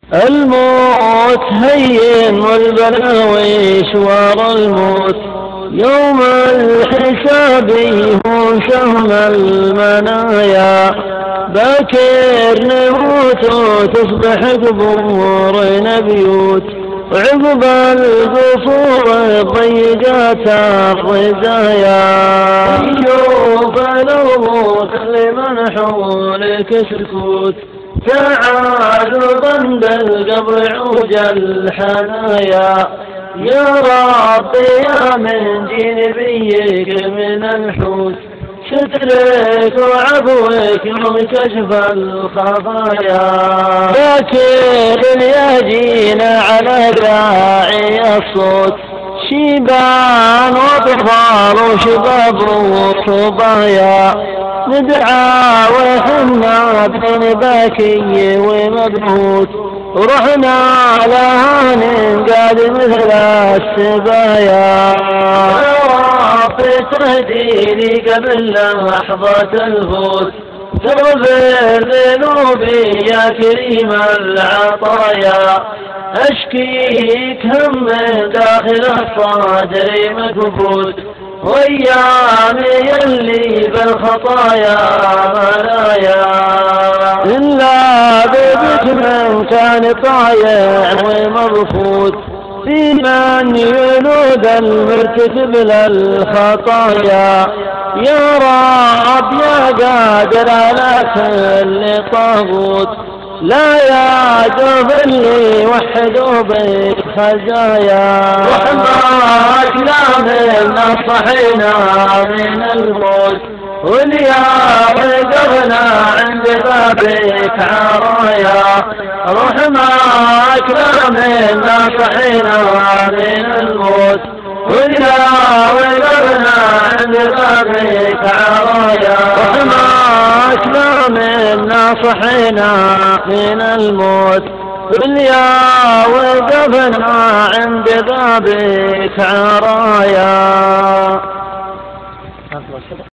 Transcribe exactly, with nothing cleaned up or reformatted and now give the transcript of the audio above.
الموت هين والبلاوي شوار الموت يوم الحساب هو سهم المنايا باكر نموت وتصبح قبورنا بيوت وعقب القصور ضيقات الرزايا شوف الموت لمن حولك سكوت تعالوا ضند القبر عوج الحنايا يا ربي يا من جنبيك من الحوت سترك وعفوك وكشف الخفايا باكر يجينا على داعي الصوت شيبان وأطفال وشباب وصبايا ندعى وحنا بين باكي ومبهوت ورحنا لها ننقاد مثل السبايا تهديني قبل لحظة الفوت تغفر ذنوبي يا كريم العطايا أشكيك هم داخل الصدر مكبوت وأيامي اللي بالخطايا ملايا إلا بيتك من كان طايع ومرفوض في من يلود المرتكب للخطايا يا رب يا قادر على كل طاغوت لا يعجب اللي وحدوا بك خزايا وحماك لا من صحينا من الموت واليوم قفنا عند بابك عرايا رحماك لا من صحينا من الموت واليوم قفنا عند بابك عرايا رحماك لا من صحينا من الموت واليوم قفنا عند بابك عرايا.